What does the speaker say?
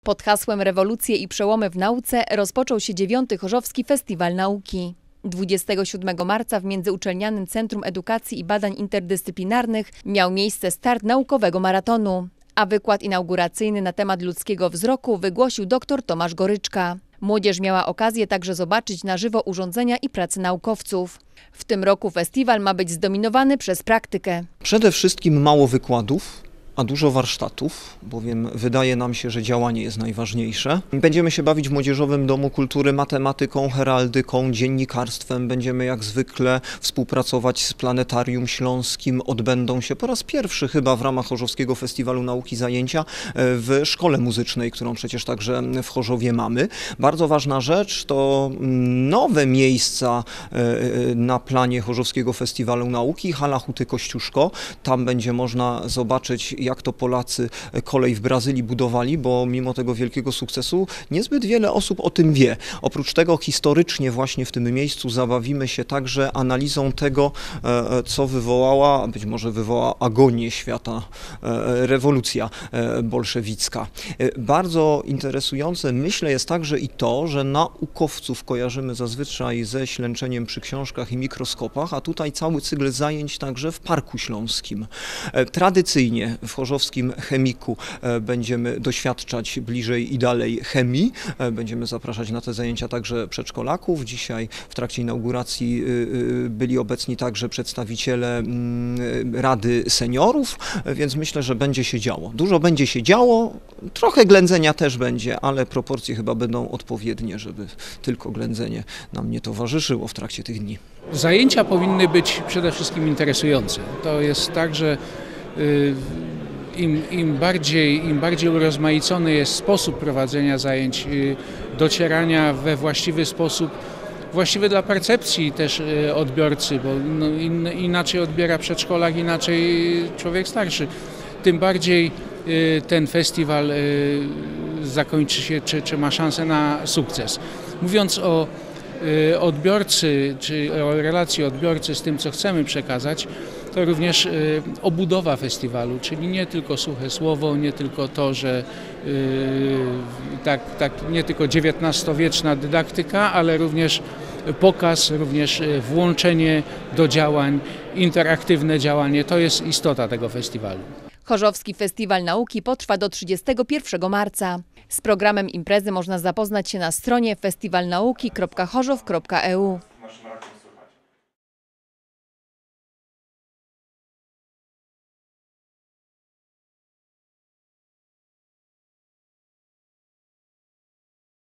Pod hasłem Rewolucje i przełomy w nauce rozpoczął się 9. Chorzowski Festiwal Nauki. 27 marca w Międzyuczelnianym Centrum Edukacji i Badań Interdyscyplinarnych miał miejsce start naukowego maratonu, a wykład inauguracyjny na temat ludzkiego wzroku wygłosił dr Tomasz Goryczka. Młodzież miała okazję także zobaczyć na żywo urządzenia i prace naukowców. W tym roku festiwal ma być zdominowany przez praktykę. Przede wszystkim mało wykładów, a dużo warsztatów, bowiem wydaje nam się, że działanie jest najważniejsze. Będziemy się bawić w Młodzieżowym Domu Kultury matematyką, heraldyką, dziennikarstwem. Będziemy jak zwykle współpracować z Planetarium Śląskim. Odbędą się po raz pierwszy chyba w ramach Chorzowskiego Festiwalu Nauki zajęcia w szkole muzycznej, którą przecież także w Chorzowie mamy. Bardzo ważna rzecz to nowe miejsca na planie Chorzowskiego Festiwalu Nauki. Hala Huty Kościuszko. Tam będzie można zobaczyć, jak to Polacy kolej w Brazylii budowali, bo mimo tego wielkiego sukcesu niezbyt wiele osób o tym wie. Oprócz tego historycznie właśnie w tym miejscu zabawimy się także analizą tego, co wywołała, być może wywołała agonię świata, rewolucja bolszewicka. Bardzo interesujące, myślę, jest także i to, że naukowców kojarzymy zazwyczaj ze ślęczeniem przy książkach i mikroskopach, a tutaj cały cykl zajęć także w Parku Śląskim. Tradycyjnie w chorzowskim chemiku będziemy doświadczać bliżej i dalej chemii. Będziemy zapraszać na te zajęcia także przedszkolaków. Dzisiaj w trakcie inauguracji byli obecni także przedstawiciele Rady Seniorów, więc myślę, że będzie się działo. Dużo będzie się działo, trochę ględzenia też będzie, ale proporcje chyba będą odpowiednie, żeby tylko ględzenie nam nie towarzyszyło w trakcie tych dni. Zajęcia powinny być przede wszystkim interesujące. To jest tak, że im bardziej urozmaicony jest sposób prowadzenia zajęć, docierania we właściwy sposób, właściwy dla percepcji też odbiorcy, bo inaczej odbiera przedszkolak, inaczej człowiek starszy, tym bardziej ten festiwal zakończy się, czy ma szansę na sukces. Mówiąc o odbiorcy, czy o relacji odbiorcy z tym, co chcemy przekazać, to również obudowa festiwalu, czyli nie tylko suche słowo, nie tylko to, że nie tylko XIX-wieczna dydaktyka, ale również pokaz, również włączenie do działań, interaktywne działanie. To jest istota tego festiwalu. Chorzowski Festiwal Nauki potrwa do 31 marca. Z programem imprezy można zapoznać się na stronie festiwalnauki.chorzów.eu.